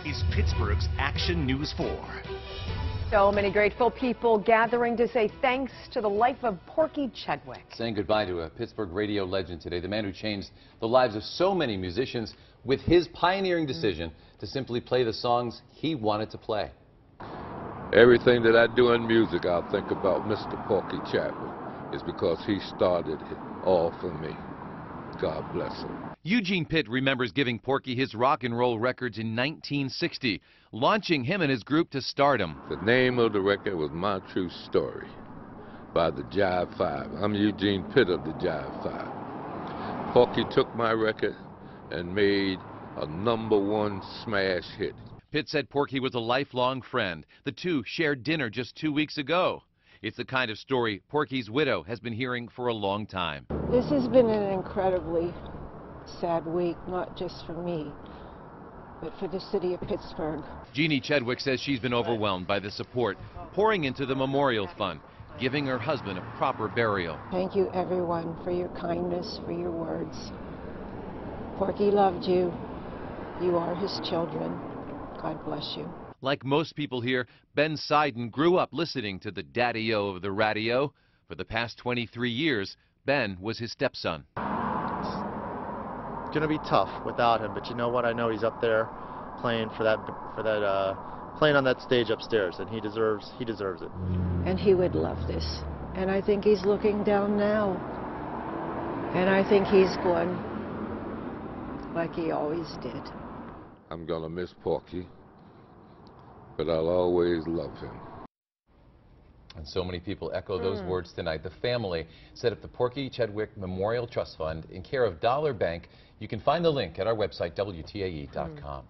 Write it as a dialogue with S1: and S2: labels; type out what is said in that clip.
S1: is Pittsburgh's Action News 4.
S2: So many grateful people gathering to say thanks to the life of Porky Chedwick.
S3: Saying goodbye to a Pittsburgh radio legend today, the man who changed the lives of so many musicians with his pioneering decision to simply play the songs he wanted to play.
S4: Everything that I do in music, I think about Mr. Porky Chedwick. It's because he started it all for me. God bless him.
S5: Eugene Pitt remembers giving Porky his rock and roll records in 1960, launching him and his group to stardom.
S4: The name of the record was My True Story by the Jive Five. I'm Eugene Pitt of the Jive Five. Porky took my record and made a #1 smash hit.
S5: Pitt said Porky was a lifelong friend. The two shared dinner just 2 weeks ago. It's the kind of story Porky's widow has been hearing for a long time.
S6: This has been an incredibly sad week, not just for me, but for the city of Pittsburgh.
S5: Jeannie Chedwick says she's been overwhelmed by the support pouring into the memorial fund, giving her husband a proper burial.
S6: Thank you, everyone, for your kindness, for your words. Porky loved you. You are his children. God bless you.
S5: Like most people here, Ben Seiden grew up listening to the daddy-o of the radio. For the past 23 years, Ben was his stepson.
S7: It's gonna be tough without him, but you know what? I know he's up there playing playing on that stage upstairs, and he deserves it.
S6: And he would love this. And I think he's looking down now. And I think he's going like he always did.
S4: I'm gonna miss Porky, but I'll always love him.
S3: And so many people echo those words tonight. The family set up the Porky Chedwick Memorial Trust Fund in care of Dollar Bank. You can find the link at our website, WTAE.com.